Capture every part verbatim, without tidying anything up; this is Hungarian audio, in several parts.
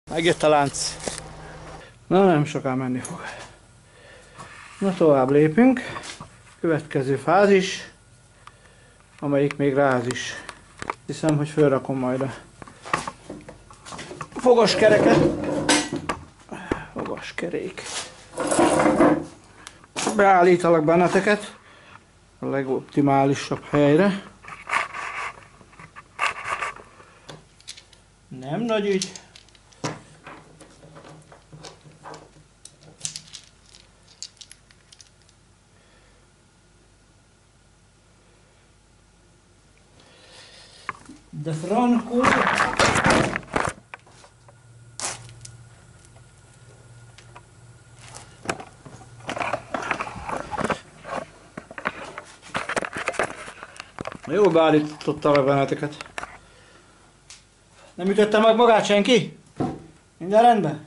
Megjött a lánc. Na, nem soká menni fog. Na, tovább lépünk. Következő fázis, amelyik még ráz is. Hiszem, hogy felrakom majd a fogaskereket. Fogaskerék. Beállítalak benneteket a legoptimálisabb helyre. Nem nagy ügy. De Franco. Jó beállítottalak benneteket. Nem ütötte meg magát senki? Minden rendben?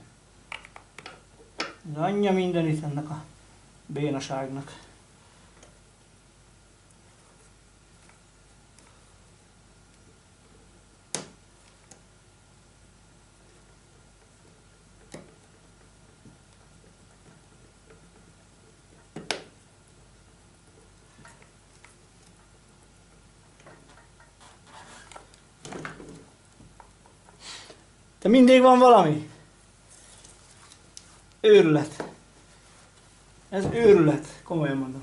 Az anyja mindenit ennek a bénaságnak. De mindig van valami. Őrület. Ez őrület. Komolyan mondom.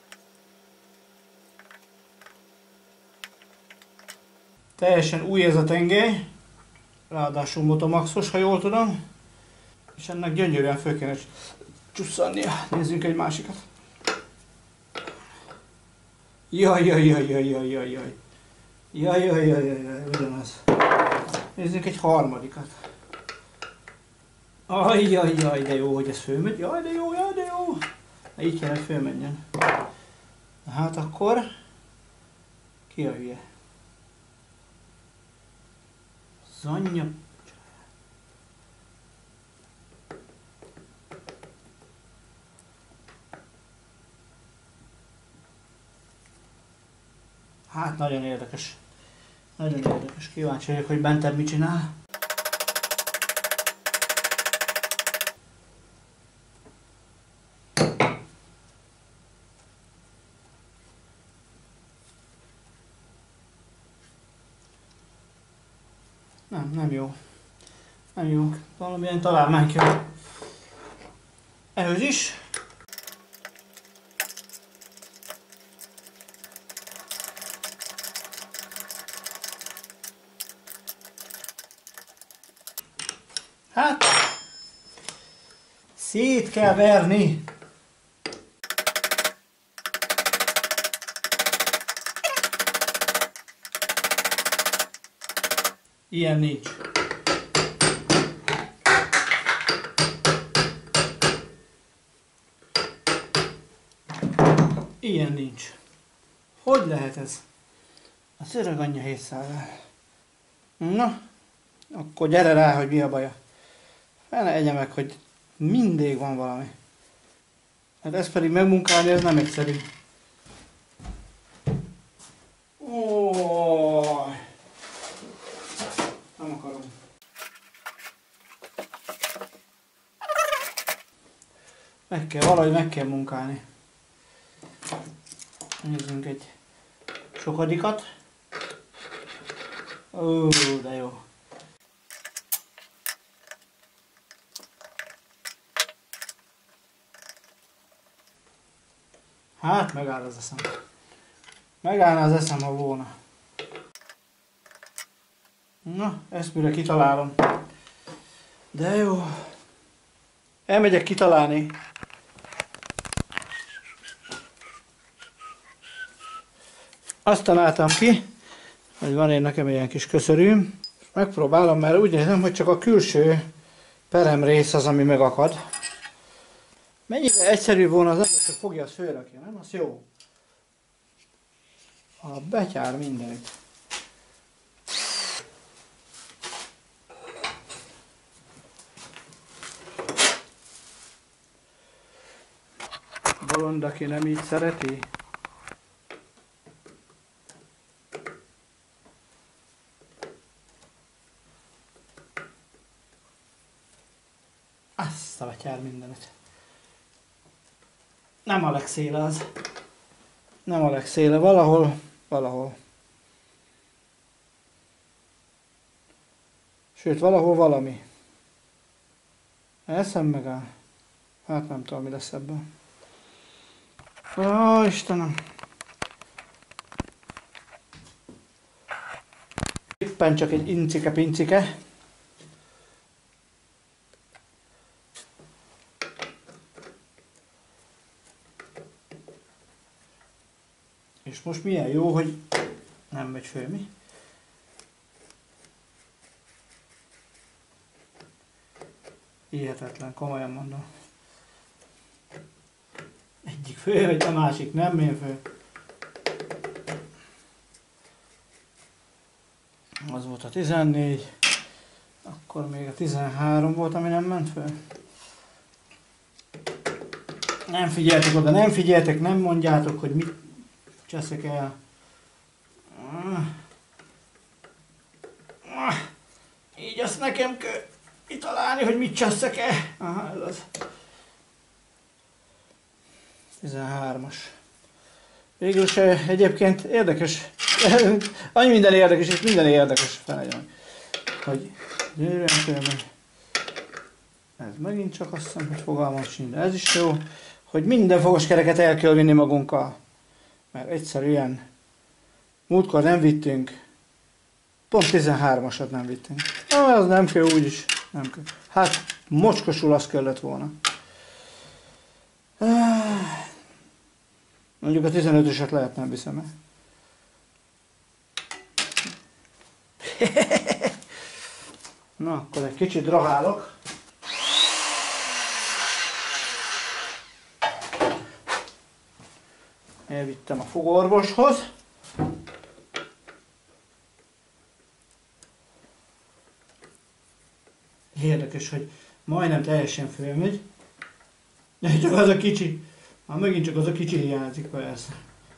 Teljesen új ez a tengely. Ráadásul Motomaxos, ha jól tudom. És ennek gyönyörűen föl kéne csusszannia. Nézzünk egy másikat. Jaj, jaj, jaj, jaj, jaj, jaj, jaj. Jaj, jaj, jaj, jaj, jaj, ugyanaz. Nézzünk egy harmadikat. Ajjajjaj, jaj, de jó, hogy ez fölmegy. Jaj, de jó, jaj, de jó. Na, így kellene fölmenjen. Na, hát akkor... Ki a hülye? Zanya... Hát nagyon érdekes. Nagyon érdekes. Kíváncsi vagyok, hogy bentebb mit csinál. Nem, nem jó. Nem jó. Valamilyen találmány kell. Ehhez is. Hát, szét kell verni. Ilyen nincs. Ilyen nincs. Hogy lehet ez? A szörög anyja hétszázal. Na, akkor gyere rá, hogy mi a baja. Fene egye meg, hogy mindig van valami. Hát ezt pedig megmunkálni, ez nem egyszerű. Ó, nem akarom. Meg kell, valahogy meg kell munkálni. Nézzünk egy sokadikat. Ó, de jó. Hát megáll az eszem. Megállna az eszem, ha volna. Na, ezt mire kitalálom. De jó. Elmegyek kitalálni. Azt találtam ki, hogy van én nekem ilyen kis köszörűm. Megpróbálom, mert úgy nézem, hogy csak a külső peremrész az, ami megakad. Mennyire egyszerű volna az ember, hogy fogja, azt fölrakja, nem? Az jó. A betyár mindenit. Bolond, aki nem így szereti. Azt a betyár mindenit. Nem a legszéle az. Nem a legszéle. Valahol, valahol. Sőt, valahol valami. Eszem megáll. Hát nem tudom, mi lesz ebben. Ó, Istenem! Éppen csak egy incike-pincike. És most milyen jó, hogy nem megy föl, mi? Hihetetlen, komolyan mondom. Egyik föl, a másik nem ér föl. Az volt a tizennégy, akkor még a tizenhárom volt, ami nem ment föl. Nem figyeltek oda, nem figyeltek, nem mondjátok, hogy mit cseszek el. Így azt nekem kell kitalálni, hogy mit cseszek el. Aha, ez az. tizenhármas. Végül is egyébként érdekes. Annyi minden érdekes, és minden érdekes. Felejön. Hogy gyűrűen fölmegy. Ez megint csak azt hiszem, hogy fogalmam sincs, de ez is jó. Hogy minden fogaskereket el kell vinni magunkkal. Mert egyszerűen múltkor nem vittünk. Pont tizenhármasat nem vittünk. Ah, az nem kell úgyis. Nem kell. Hát mocskosul az kellett volna. Mondjuk a tizenötöset lehet nem viszem el. Na, akkor egy kicsit drahálok. Elvittem a fogorvoshoz. Érdekes, hogy majdnem teljesen fölmegy. Csak az a kicsi. Már megint csak az a kicsi hiányzik, persze.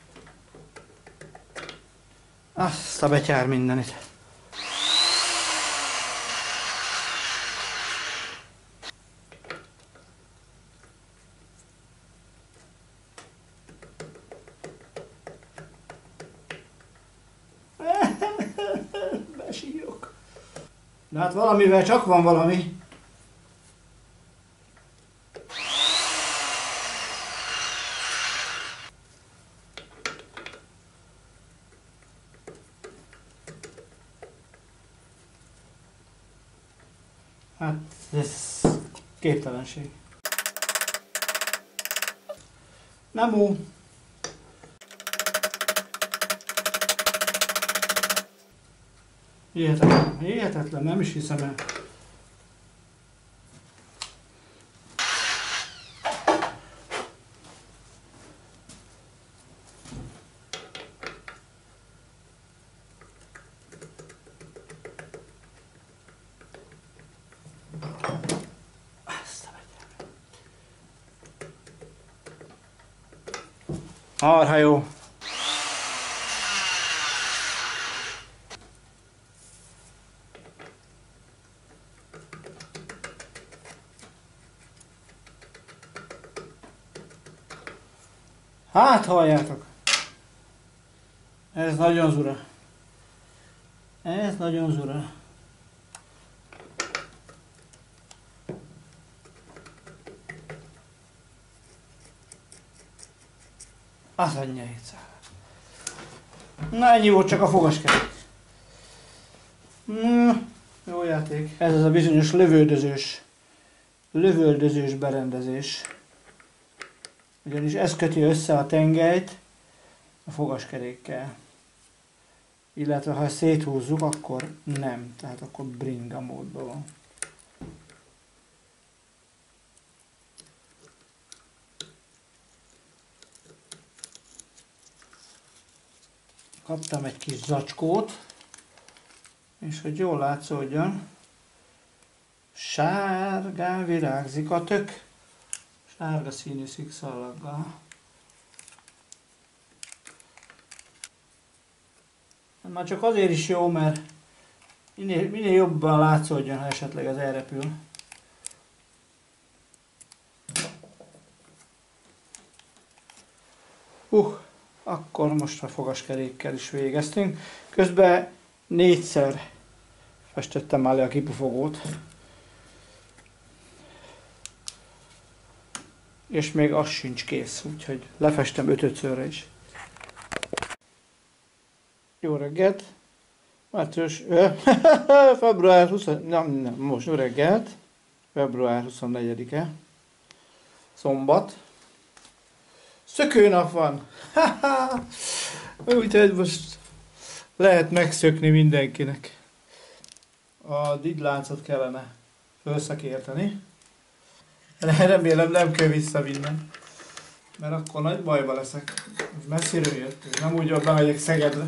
Azt a betyár mindenit. Besírok. De hát valamivel csak van valami. Hát ez képtelenség. Nem ó. Hihetetlen, hihetetlen, nem is hiszem el. Marha jó. Hát halljátok. Ez nagyon zura. Ez nagyon zura. Az anyja hétszál. Na ennyi volt csak a fogaskerék. Mm, jó játék. Ez az a bizonyos lövöldözős, lövöldözős berendezés. Ugyanis ez köti össze a tengelyt a fogaskerékkel. Illetve ha széthúzzuk, akkor nem. Tehát akkor bringa módban van. Kaptam egy kis zacskót, és hogy jól látszódjon, sárgán virágzik a tök, sárga színű szikszalaggal. Már csak azért is jó, mert minél, minél jobban látszódjon, ha esetleg az elrepül. Hú, akkor most a fogaskerékkel is végeztünk. Közben négyszer festettem már le a kipufogót. És még az sincs kész, úgyhogy lefestem ötödszörre is. Jó reggelt! Március, február huszonegyedike, nem, nem, most jó reggelt, február huszonnegyedike, szombat. Szökőnap van! Úgyhogy most lehet megszökni mindenkinek. A didláncot kellene felszakérteni. Remélem nem kell visszavinnem, mert akkor nagy bajba leszek. Ez messziről jött, nem úgy, hogy bemegyek Szegedre.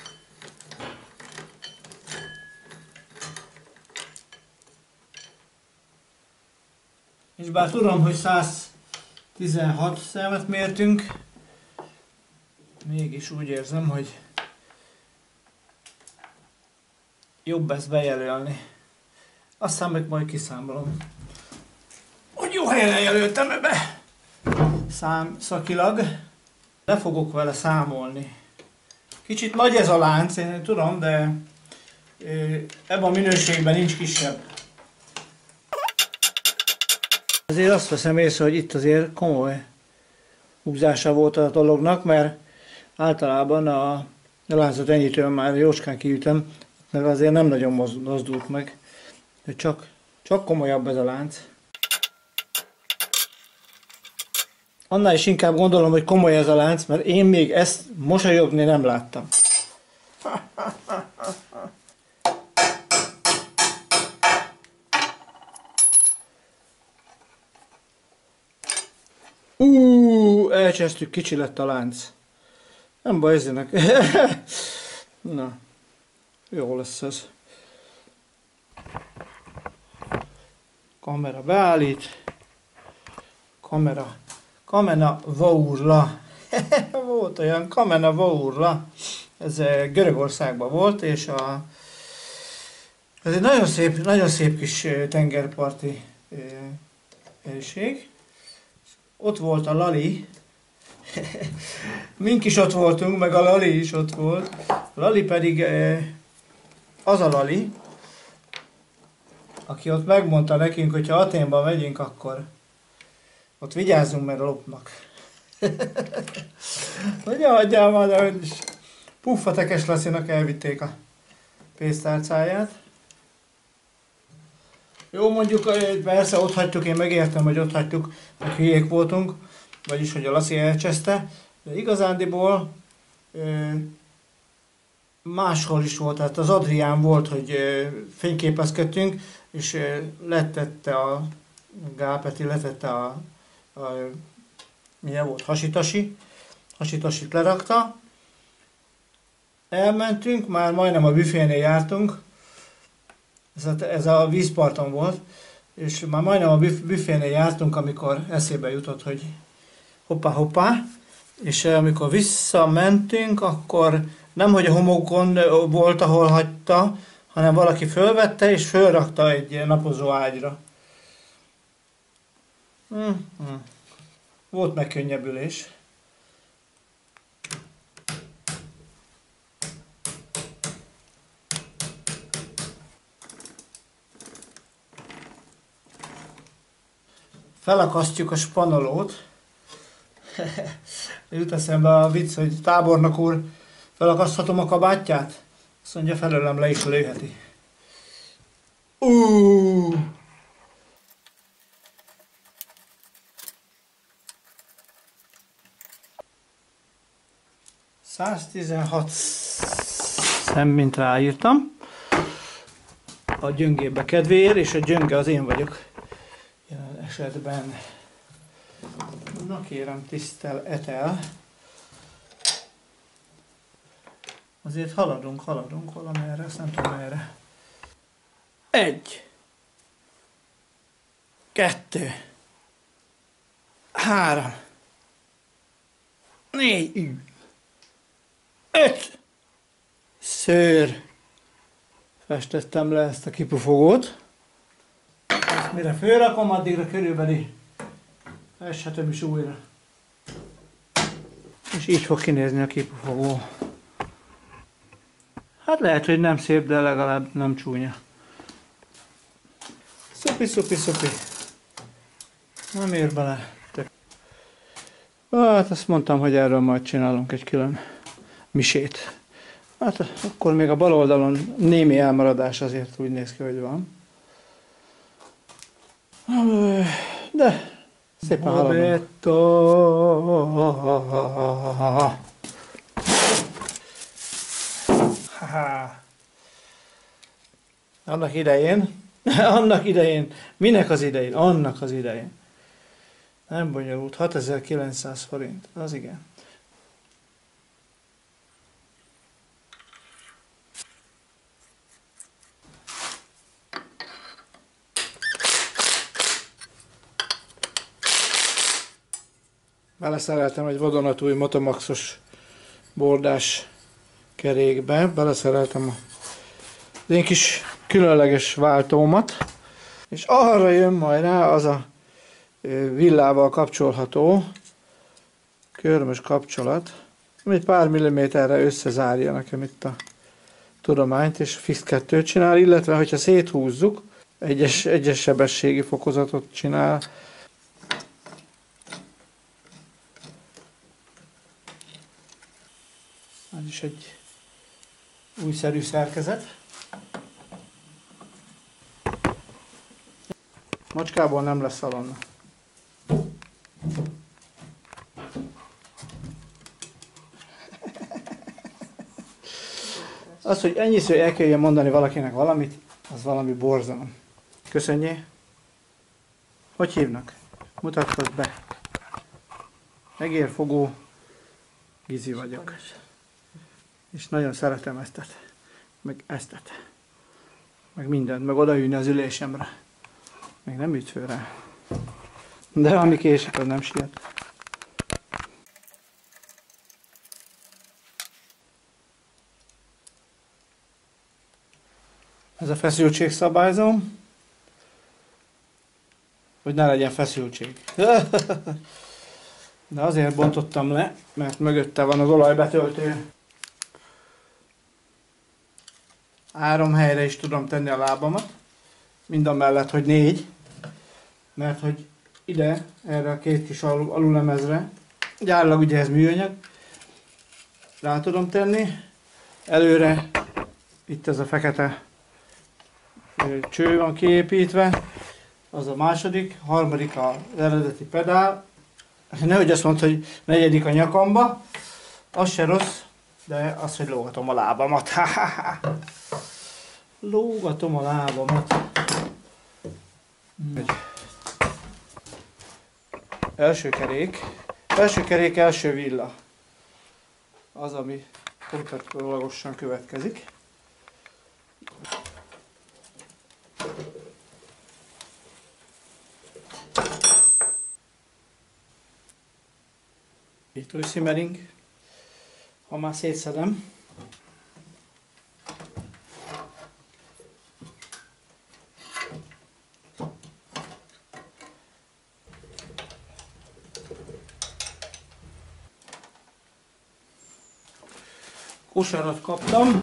És bár tudom, hogy száztizenhat szemet mértünk, mégis úgy érzem, hogy jobb ezt bejelölni. Aztán meg majd kiszámolom, hogy jó helyen jelöltem ebbe. Számszakilag le fogok vele számolni. Kicsit nagy ez a lánc, én tudom, de ebben a minőségben nincs kisebb. Azért azt veszem észre, hogy itt azért komoly húzása volt a dolognak, mert általában a láncot ennyitől már jócskán kiütöm, meg azért nem nagyon mozdult meg. De csak, csak komolyabb ez a lánc. Annál is inkább gondolom, hogy komoly ez a lánc, mert én még ezt mosolyogni nem láttam. Úúúú, elcsesztük, kicsi lett a lánc. Nem baj ezzenek. Na, jó lesz ez. Kamera beállít. Kamera. Kamena Vaurla. Volt olyan, Kamena Vaurla. Ez Görögországban volt, és a... ez egy nagyon szép, nagyon szép kis tengerparti helység. Ott volt a Lali. Mink is ott voltunk, meg a Lali is ott volt. A Lali pedig az a Lali, aki ott megmondta nekünk, hogy ha Athénba megyünk, akkor ott vigyázzunk, mert lopnak. Ugye adjál már, de hogy is. Puffatekes Lacinak elvitték a pénztárcáját. Jó, mondjuk, persze ott hagytuk, én megértem, hogy ott hagytuk, hogy hülyék voltunk, vagyis, hogy a Laci elcseszte, de igazándiból ö, máshol is volt, tehát az Adrián volt, hogy ö, fényképezkedtünk, és ö, letette a Gálpeti, letette a, a milyen volt, hasitasi, hasitasit lerakta. Elmentünk, már majdnem a büfénél jártunk, ez a, ez a vízparton volt, és már majdnem a büfénél jártunk, amikor eszébe jutott, hogy hoppá, hoppá, és amikor visszamentünk, akkor nem, hogy a homokon volt, ahol hagyta, hanem valaki fölvette és fölrakta egy napozó ágyra. Hmm, hmm. Volt megkönnyebbülés. Felakasztjuk a spanolót. Jut eszembe a vicc, hogy tábornok úr, felakaszthatom a kabátját? Azt mondja, felőlem le is lőheti. Uh! száztizenhat szem, mint ráírtam. A gyöngébe kedvéért, és a gyönge az én vagyok. Jelen esetben. Na kérem, tisztel etel. Azért haladunk, haladunk valamerre, azt nem tudom erre. Egy. Kettő. Három. Négy. Öt. Szőr. Festettem le ezt a kipufogót. Ezt mire fölrakom, addigra körülbelül feshetem is újra. És így fog kinézni a kipufogó. Hát lehet, hogy nem szép, de legalább nem csúnya. Szupi, szupi, szupi. Nem ér bele. Hát azt mondtam, hogy erről majd csinálunk egy külön misét. Hát akkor még a bal oldalon némi elmaradás azért úgy néz ki, hogy van. De szépen haladunk. Annak idején, annak idején, minek az idején? Annak az idején. Nem bonyolult, hatezer-kilencszáz forint, az igen. Beleszereltem egy vadonatúj Motomaxos bordás kerékbe, beleszereltem az én kis különleges váltómat, és arra jön majd rá az a villával kapcsolható körmös kapcsolat, ami egy pár milliméterre összezárja nekem itt a tudományt, és fix kettőt csinál, illetve hogyha széthúzzuk, egyes, egyes sebességi fokozatot csinál. Ez is egy újszerű szerkezet. Macskából nem lesz szalonna. Az, hogy ennyiszor el kelljen mondani valakinek valamit, az valami borzalom. Köszönjé. Hogy hívnak? Mutatkozz be. Egérfogó Gizi vagyok. És nagyon szeretem eztet. Meg eztet. Meg mindent. Meg odaülni az ülésemre. Még nem üt föl rá. De ami késik, az nem siet. Ez a feszültségszabályzó. Hogy ne legyen feszültség. De azért bontottam le, mert mögötte van az olajbetöltő. Három helyre is tudom tenni a lábamat. Mindamellett, hogy négy. Mert hogy ide, erre a két kis alulemezre, gyárilag ugye ez műanyag, rá tudom tenni. Előre itt ez a fekete cső van kiépítve, az a második, a harmadik az eredeti pedál. Nehogy azt mondd, hogy negyedik a nyakamba, az se rossz, de az, hogy lógatom a lábamat. Lógatom a lábamat. Hmm. Első kerék, első kerék, első villa. Az, ami komplettolagosan következik. Itt új szimmering. Ha már szétszedem. Kosarat kaptam.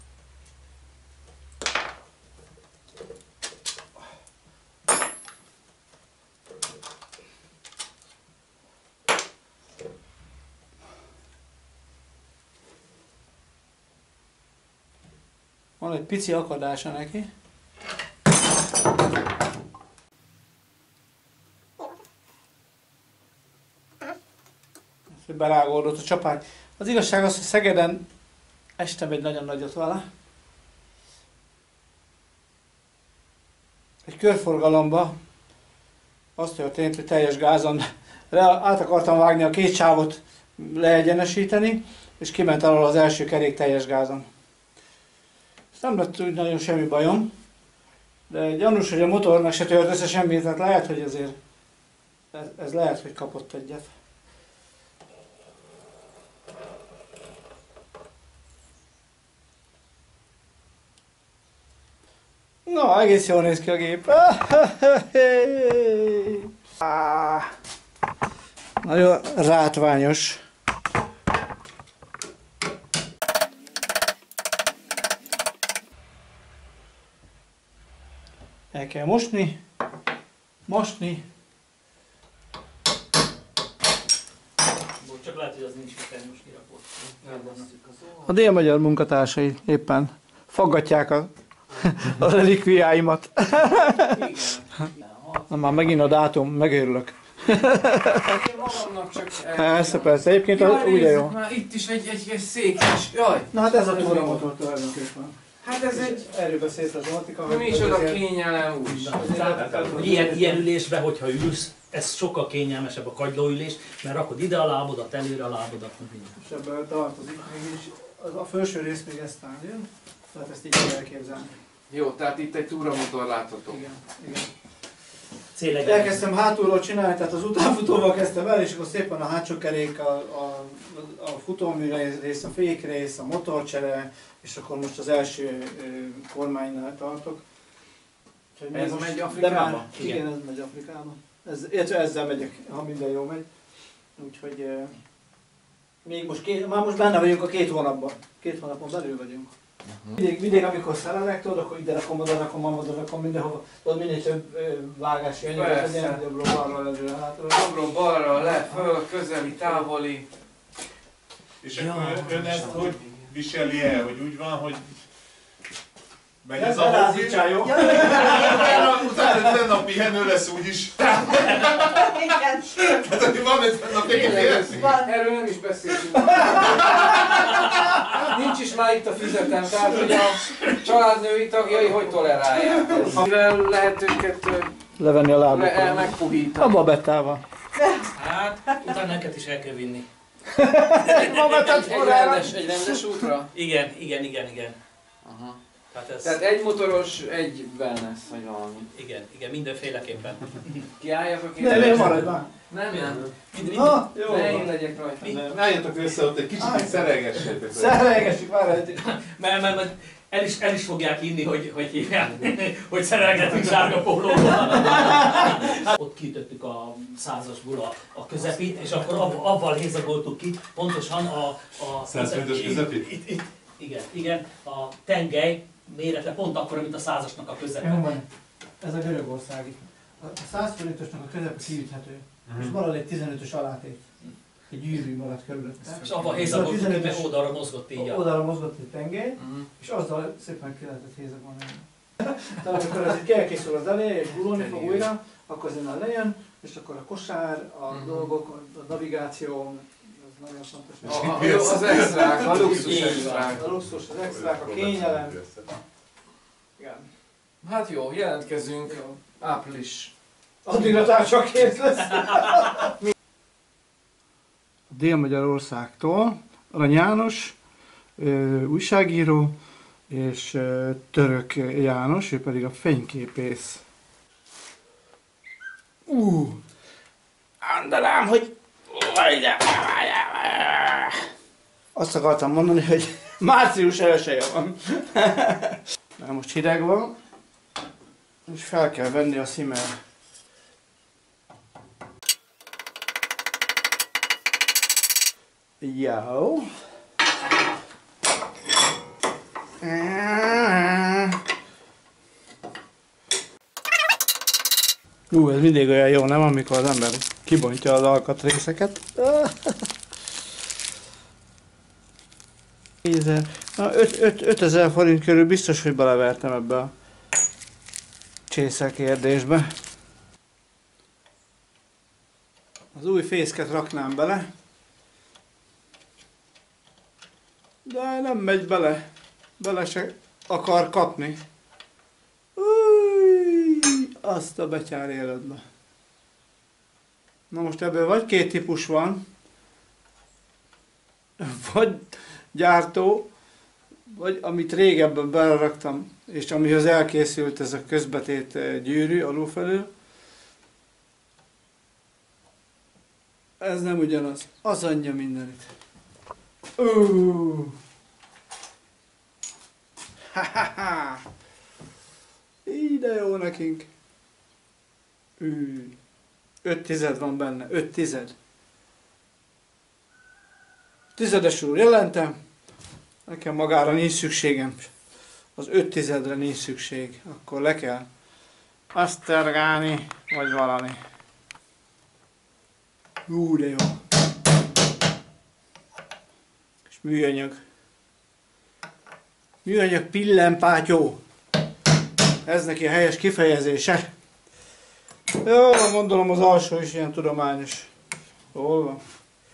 Van egy pici akadása neki. Berágódott a csapány. Az igazság az, hogy Szegeden estem egy nagyon nagyot vele. Egy körforgalomba az történt, hogy teljes gázon át akartam vágni a két sávot, leegyenesíteni, és kiment alól az első kerék teljes gázon. Nem lett úgy nagyon semmi bajom, de gyanús, hogy a motornak se tört össze semmit, tehát lehet, hogy azért ez, ez lehet, hogy kapott egyet. No, egész jól néz ki a gép. Nagyon rátványos. El kell mosni. Mosni. Csak lehet, hogy az nincs vitányos kirakott. A délmagyar munkatársai éppen faggatják a, a relikviáimat. Na már megint a dátum, megőrülök. Én magamnak csak el... Persze, persze, egyébként az úgy jó. Már itt is egy, egy, egy szék is. Jaj! Na hát ez a túramotor tulajdonképpen. Hát ez egy... Erről beszélt az Attika. Micsoda kényelem úgy. Ilyen, ilyen ülésben, hogyha ülsz, ez sokkal kényelmesebb a kagylóülés, mert rakod ide a lábodat, előre a lábodat, minden. És ebből tartozik mégis. A felső rész még ezt álljon. Tehát ezt így kell elképzelni. Jó, tehát itt egy túramotor látható. Igen, igen. Céleg Elkezdtem hátulról csinálni, tehát az utánfutóval kezdtem el, és akkor szépen a hátsó kerék, a, a, a futómű rész, a fékrész, a motorcsere, és akkor most az első ö, kormánynál tartok. Úgyhogy Ez most- megy de Afrikába? már- Igen, Igen. ez megy Afrikába. Ez, illetve ezzel megyek, ha minden jól megy. Úgyhogy ö, még most, két, már most benne vagyunk a két hónapban. Két hónapon belül vagyunk. Mindig, mindig amikor szerelek, tudod, akkor ide rakom, oda rakom, oda rakom, mindenhova. Tudod, minél több ö, vágási anyagot Persze. legyen, jobbról, balról, előre, hátról. Jobbról balra, le, föl, közeli, távoli. És akkor ön ezt hogy viseli el, hogy úgy van, hogy megy ez a hobbi, Elázítsál, jó? utána, utána ötven pihenő lesz úgyis. Igen. Tehát, hogy van ötven nap pihenő. Erről nem is beszéltünk. Nincs is már itt a füzetem, tehát hogy a családnői tagjai hogy tolerálják ezt. Mivel lehet őket ö, Levenni a le, el lábukról. megpuhítani. A babettával. Hát, utána neked is el kell vinni. Egy, egy, rendes, egy rendes útra? Igen, igen, igen, igen. Aha. Tehát ez, Tehát egy motoros, egy wellness, vagy valami. igen, igen, mindenféleképpen. Kiálljak a Ne, ne, maradj már. Nem, nem. Mind, mind, Ah, jó. Ne én legyek rajta. Mi? Álljatok össze ott egy kicsit, hogy szerelgessétek. Szerelgessük már egy. mert, mert, mert el, is, el is fogják hinni, hogy, hogy hívják, hogy szerelgetünk sárga pólóval. Hát, ott kiütöttük a százasból a, a közepét, és akkor av, avval hézagoltuk ki, pontosan a... a százötös közepét? Itt, itt, igen, igen, a tengely mérete pont akkor, mint a százasnak a közepe. Jó van. Ez a görögországi. A száz forintosnak a közepe kiüthető. És marad egy tizenötös alátét. Egy gyűrű maradt körülötte. És avval hézagoltuk ki, mert oldalra mozgott így. a- Oldalra mozgott egy tengely, Mhm. és azzal szépen ki lehetett hézagolni. Tehát amikor ez így elkészül az eleje, és gurulni fog újra, akkor az innen lejön, és akkor a kosár, a Mhm. dolgok, a navigáció, ez nagyon fontos. A, a, jó, az extrák, a luxus Így van. extrák. A luxus, az extrák, a kényelem. Igen. Hát jó, jelentkezünk. Jó. Április. Addigra talán csak kész lesz. Dél-Magyarországtól Arany János, ö, újságíró, és ö, Török János, ő pedig a fényképész. Uh, mondanám, hogy azt akartam mondani, hogy március elsője van. Mert most hideg van, és fel kell venni a szimmer. Jó. Ú, ez mindig olyan jó, nem? Amikor az ember kibontja az alkatrészeket. ötezer forint körül biztos, hogy belevertem ebbe a csésze kérdésbe. Az új fészket raknám bele. De nem megy bele. Bele se akar kapni. Új, azt a betyár életbe. Na most ebből vagy két típus van. Vagy gyártó, vagy amit régebben beleraktam, és amihoz elkészült ez a közbetét gyűrű alulfelül. Ez nem ugyanaz. Az anyja mindenit. Uh. Ha-ha-ha. Ide jó nekünk. Ű. Öt tized van benne. Öt tized. Tizedesül jelentem. Nekem magára nincs szükségem. Az öt tizedre nincs szükség. Akkor le kell asztergálni, vagy valami. Ú, de jó. És műanyag. Műanyag pillenpátyó. Ez neki a helyes kifejezése. Jó, gondolom az alsó is ilyen tudományos. Hol van?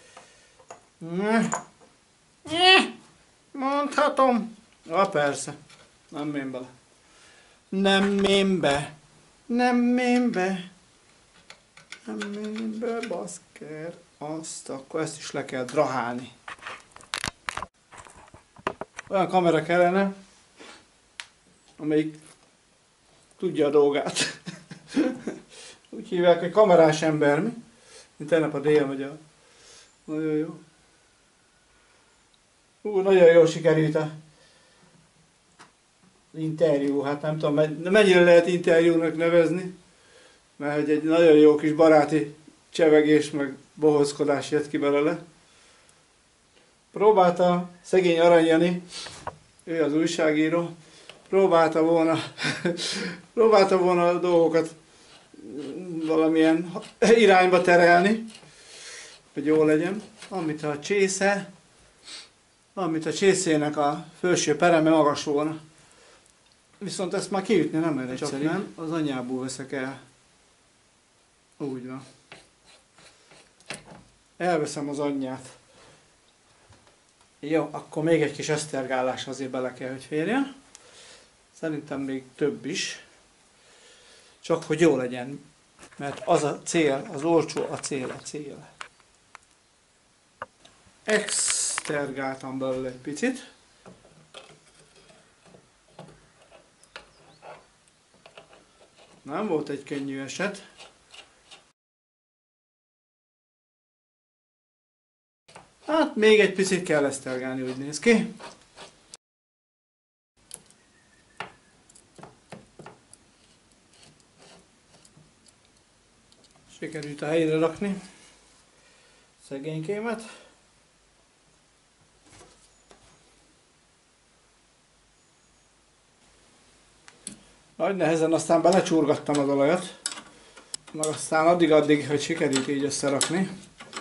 Mondhatom. Ja, persze. Nem mém bele. Nem mém be. Nem mém be. Nem mém be, baszker. Azt, akkor ezt is le kell drahálni. Olyan kamera kellene, amelyik tudja a dolgát. Úgy hívják, hogy kamerás ember, mi? Mint tegnap a dél magyar. Nagyon jó. Ú, nagyon jól sikerült a interjú. Hát nem tudom, mennyire lehet interjúnak nevezni. Mert egy nagyon jó kis baráti csevegés, meg bohózkodás jött ki belőle. Próbálta szegény Arany Jani, ő az újságíró, próbálta volna, próbálta volna a dolgokat valamilyen irányba terelni, hogy jó legyen, amit a csésze, amit a csészének a felső pereme magas volna. Viszont ezt már kiütni nem lehet egyszerű. Csak nem, az anyjából veszek el. Úgy van. Elveszem az anyját. Jó, akkor még egy kis esztergálás azért bele kell, hogy férjen. Szerintem még több is. Csak hogy jó legyen. Mert az a cél, az olcsó a cél, a cél. Extergáltam belőle egy picit. Nem volt egy könnyű eset. Hát még egy picit kell esztergálni, úgy néz ki. Sikerült a helyre rakni szegénykémet. Nagy nehezen aztán belecsurgattam az olajat, meg aztán addig-addig, hogy sikerült így összerakni.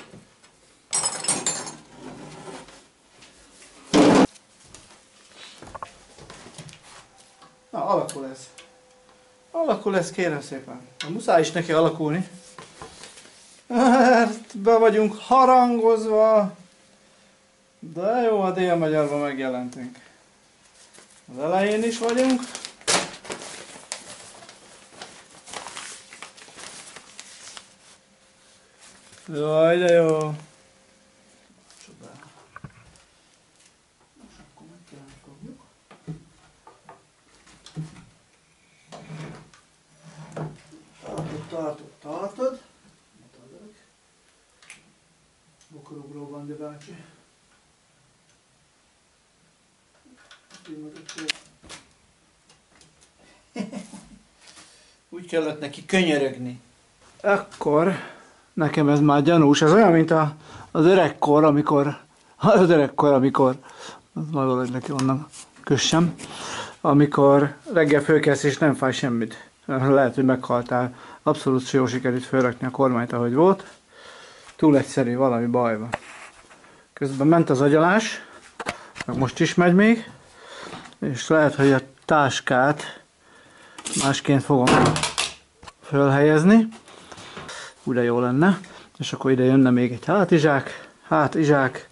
Na, alakul ez. Alakul ez, kérem szépen. A muszáj is neki alakulni. Mert be vagyunk harangozva. De jó, a Dél-Magyarban megjelentünk. Az elején is vagyunk. Jaj, de jó. Csodál. Most akkor meg kell fogjuk. Tartod, tartod, tartod. Bokorugró Bandi bácsi. Úgy kellett neki könyörögni. Akkor nekem ez már gyanús. Ez olyan, mint a, az öregkor, amikor az öregkor, amikor az majd valahogy neki onnan kössem, amikor reggel fölkelsz és nem fáj semmit. Lehet, hogy meghaltál. Abszolút jó sikerült fölrakni a kormányt, ahogy volt. Túl egyszerű, valami baj van. Közben ment az agyalás, meg most is megy még, és lehet, hogy a táskát másként fogom fölhelyezni. Úgy de jó lenne. És akkor ide jönne még egy hátizsák, hátizsák,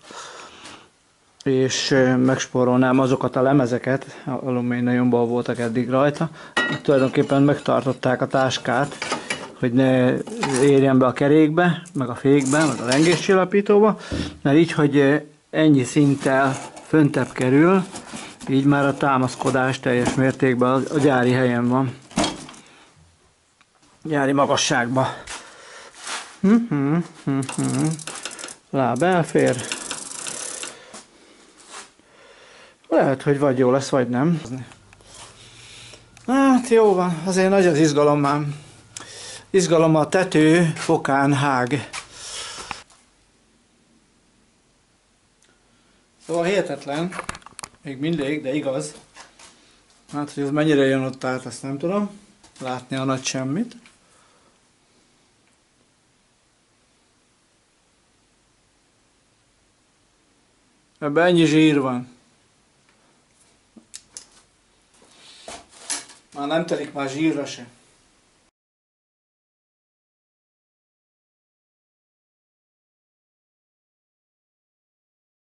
és megspórolnám azokat a lemezeket, alumíniumból voltak eddig rajta. Tulajdonképpen megtartották a táskát, hogy ne érjen be a kerékbe, meg a fékbe, meg a lengéscsillapítóba, mert így, hogy ennyi szinttel föntebb kerül, így már a támaszkodás teljes mértékben a gyári helyen van. Gyári magasságban. Hm -hm, hm -hm. Láb elfér. Lehet, hogy vagy jó lesz, vagy nem. Hát jó van, azért nagy az izgalom már. Izgalom a tető fokán hág. Szóval hihetetlen, még mindig, de igaz. Hát, hogy ez mennyire jön ott át, azt nem tudom. látni a nagy semmit. Ebben ennyi zsír van. Már nem telik már zsírra se.